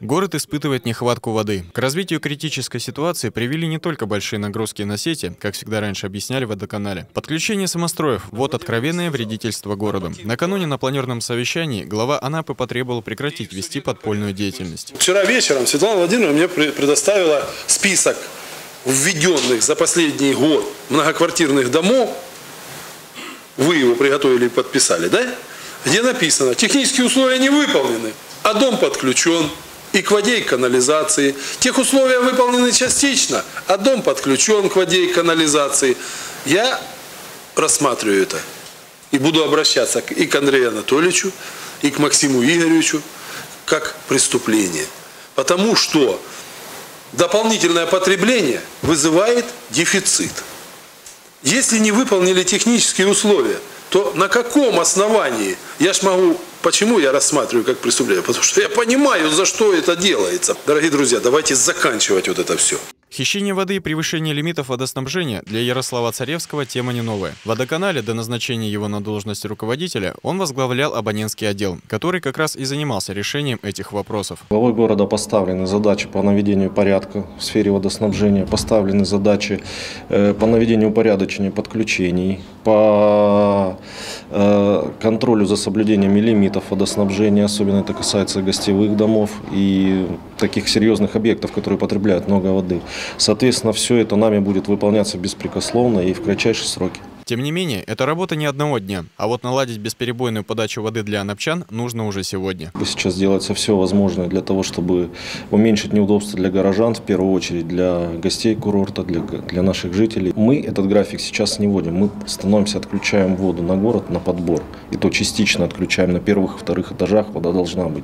Город испытывает нехватку воды. К развитию критической ситуации привели не только большие нагрузки на сети, как всегда раньше объясняли в водоканале. Подключение самостроев – вот откровенное вредительство городу. Накануне на планерном совещании глава Анапы потребовал прекратить вести подпольную деятельность. Вчера вечером Светлана Владимировна мне предоставила список введенных за последний год многоквартирных домов. Вы его приготовили и подписали, да? Где написано: технические условия не выполнены, а дом подключен и к воде, и к канализации. Тех условия выполнены частично, а дом подключен к воде и канализации. Я рассматриваю это и буду обращаться и к Андрею Анатольевичу, и к Максиму Игоревичу как преступление. Потому что дополнительное потребление вызывает дефицит. Если не выполнили технические условия, то на каком основании? Я ж могу... Почему я рассматриваю как преступление? Потому что я понимаю, за что это делается. Дорогие друзья, давайте заканчивать вот это все. Хищение воды и превышение лимитов водоснабжения для Ярослава Царевского тема не новая. В водоканале до назначения его на должность руководителя он возглавлял абонентский отдел, который как раз и занимался решением этих вопросов. Главой города поставлены задачи по наведению порядка в сфере водоснабжения, поставлены задачи по наведению упорядочения подключений, по контролю за соблюдением лимитов водоснабжения, особенно это касается гостевых домов и таких серьезных объектов, которые потребляют много воды. Соответственно, все это нами будет выполняться беспрекословно и в кратчайшие сроки. Тем не менее, это работа не одного дня, а вот наладить бесперебойную подачу воды для анапчан нужно уже сегодня. Сейчас делается все возможное для того, чтобы уменьшить неудобства для горожан, в первую очередь для гостей курорта, для наших жителей. Мы этот график сейчас не вводим, мы отключаем воду на город на подбор, и то частично отключаем на первых и вторых этажах, вода должна быть.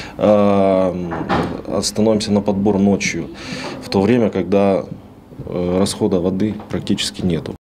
Становимся на подбор ночью, в то время, когда расхода воды практически нету.